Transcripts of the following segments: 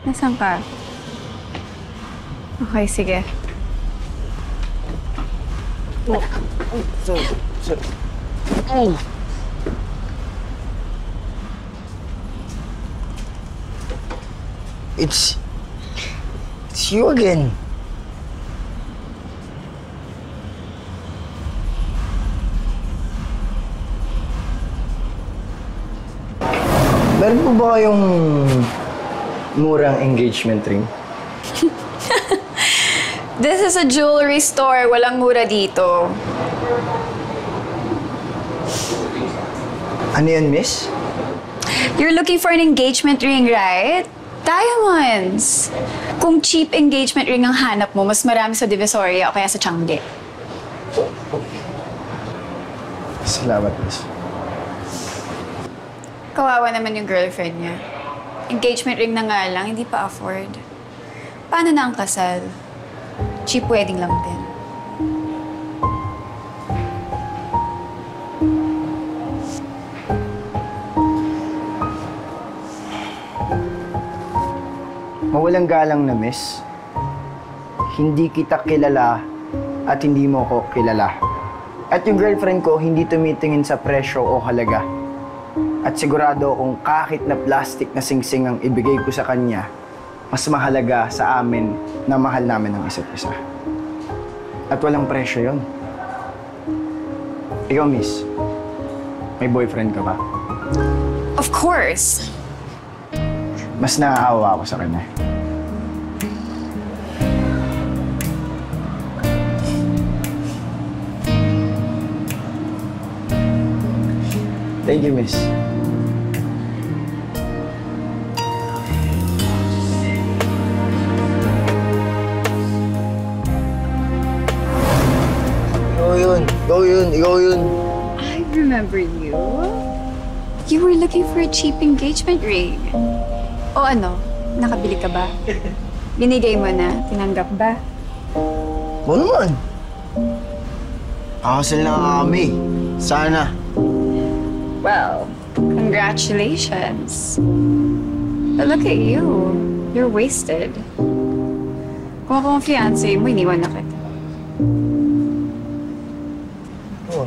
Nasaan ka? Okay, sige. Oh, sorry. Oh! It's you again. Meron po ba kayong murang engagement ring? This is a jewelry store. Walang mura dito. Ano yan, miss? You're looking for an engagement ring, right? Diamonds! Kung cheap engagement ring ang hanap mo, mas marami sa Divisoria o kaya sa Changi. Salamat, miss. Kawawa naman yung girlfriend niya. Engagement ring na nga lang, hindi pa afford. Paano na ang kasal? Cheap wedding lang din. Mawalang galang na, miss. Hindi kita kilala at hindi mo ko kilala. At yung girlfriend ko hindi tumitingin sa presyo o halaga. At sigurado kung kahit na plastic na singsing ang ibigay ko sa kanya, mas mahalaga sa amin na mahal namin ang isa't isa. At walang presyo yun. Ikaw, miss, may boyfriend ka ba? Of course! Mas naaawa ako sa kanya. Thank you, miss. Ikaw yun. I remember you. You were looking for a cheap engagement ring. O ano? Nakabili ka ba? Binigay mo na? Tinanggap ba? Oo naman. Kakasal na kami. Sana. Well, congratulations. But look at you. You're wasted. Kung ako ang fiancé mo, iniwan na kita. Oh.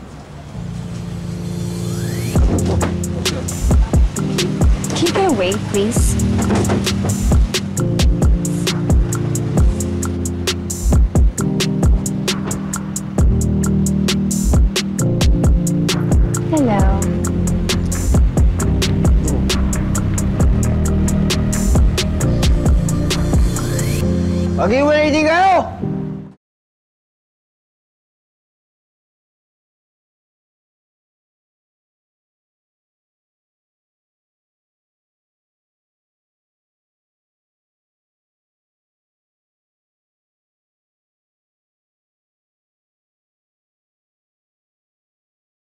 Can you get away, please? Hello. Mag-iwalay din kayo!